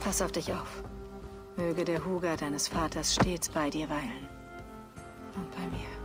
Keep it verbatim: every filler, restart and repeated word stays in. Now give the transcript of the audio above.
Pass auf dich auf. Möge der Huga deines Vaters stets bei dir weilen. Und bei mir.